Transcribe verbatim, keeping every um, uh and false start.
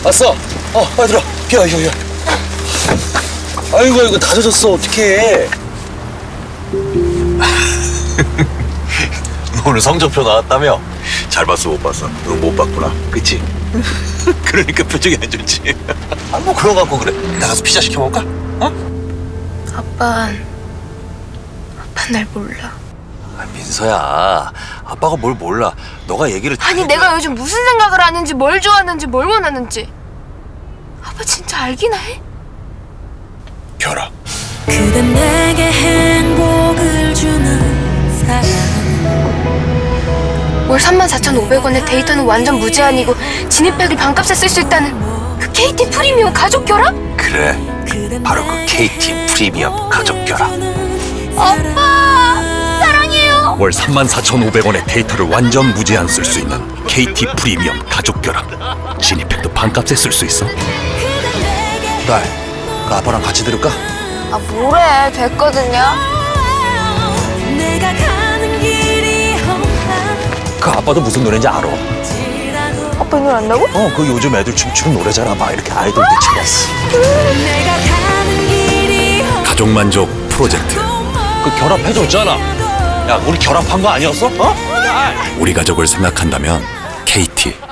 왔어. 어, 빨리 들어. 비어, 비어, 비어. 아이고, 이거 다 젖었어. 어떡해. 오늘 성적표 나왔다며? 잘 봤어, 못 봤어? 너 못 봤구나. 그치? 그러니까 표정이 안 좋지. 아, 뭐 그런 거 갖고 그래. 나가서 피자 시켜 먹을까? 어? 아빠, 아빠 날 몰라. 아, 민서야. 아빠가 뭘 몰라. 너가 얘기를... 아니, 내가 요즘 무슨 생각을 하는지, 뭘 좋아하는지, 뭘 원하는지. 아빠 진짜 알기나 해? 결아. 그댄 내게 행복을 주는 사람. 월 삼만 사천오백 원에 데이터는 완전 무제한이고 진입팩을 반값에 쓸 수 있다는 그 케이티 프리미엄 가족 결합? 그래. 바로 그 케이티 프리미엄 가족 결합. 아빠! 사랑해요! 월 삼만 사천오백 원의 데이터를 완전 무제한 쓸 수 있는 케이티 프리미엄 가족 결합. 진입팩도 반값에 쓸 수 있어. 딸, 그 아빠랑 같이 들을까? 아, 뭐래. 됐거든요. 내가 가는 길이 험한 그 아빠도 무슨 노래인지 알아? 아빠 이 노래 안다고? 어, 그 요즘 애들 춤추는 노래잖아. 막 이렇게 아이돌들처럼. 내가 가는 길이 험한 가족 만족 프로젝트. 그 결합해줬잖아. 야, 우리 결합한 거 아니었어? 어? 우리 가족을 생각한다면 케이티.